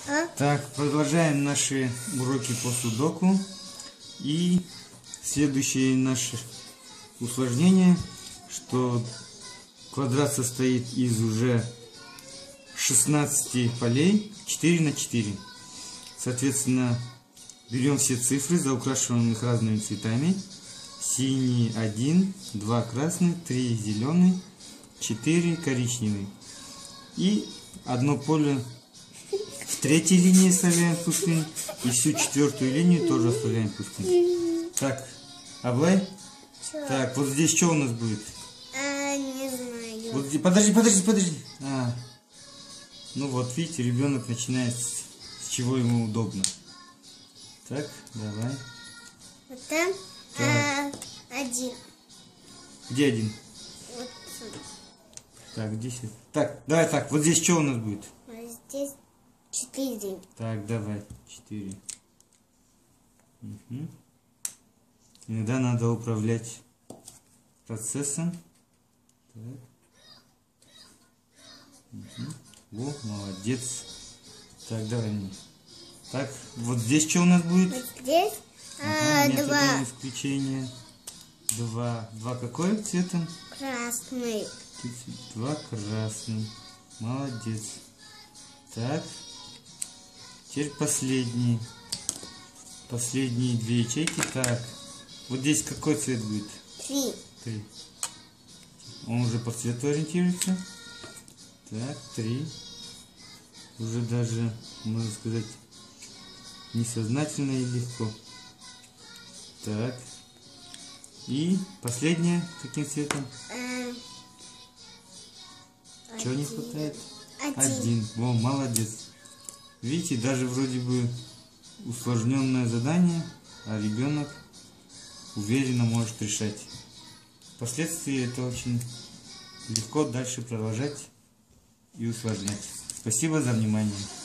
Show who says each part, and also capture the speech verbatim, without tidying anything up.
Speaker 1: А?
Speaker 2: Так, продолжаем наши уроки по судоку. И следующее наше усложнение, что квадрат состоит из уже шестнадцати полей, четыре на четыре. Соответственно, берем все цифры, заукрашиваем их разными цветами. Синий один, два красный, три зеленый, четыре коричневый. И одно поле в третьей линии оставляем пустым. И всю четвертую линию тоже оставляем пустым. Так, Аблай?
Speaker 1: Чё?
Speaker 2: Так, вот здесь что у нас будет?
Speaker 1: А, не знаю.
Speaker 2: Вот здесь, подожди, подожди, подожди. А. Ну вот, видите, ребенок начинает с, с чего ему удобно. Так, давай.
Speaker 1: Вот там а, один.
Speaker 2: Где один?
Speaker 1: Вот сюда.
Speaker 2: Так, здесь. Так, давай так, вот здесь что у нас будет?
Speaker 1: А здесь четыре.
Speaker 2: Так, давай, четыре. Угу. Иногда надо управлять процессом. Так. Угу. О, молодец. Так, давай мне. Так, вот здесь что у нас будет?
Speaker 1: Вот здесь
Speaker 2: Ага,
Speaker 1: а,
Speaker 2: методом
Speaker 1: два.
Speaker 2: исключения. Два. Два какой цветом?
Speaker 1: Красный.
Speaker 2: Два красный. Молодец. Так. Теперь последний. Последние две ячейки. Так. Вот здесь какой цвет будет?
Speaker 1: Три.
Speaker 2: Три. Он уже по цвету ориентируется. Так, три. Уже даже, можно сказать, несознательно и легко. Так. И последнее, каким цветом?
Speaker 1: А,
Speaker 2: Чего не
Speaker 1: один.
Speaker 2: хватает?
Speaker 1: Один.
Speaker 2: Один. О, молодец. Видите, даже вроде бы усложненное задание, а ребенок уверенно может решать. Впоследствии это очень легко дальше продолжать и усложнять. Спасибо за внимание.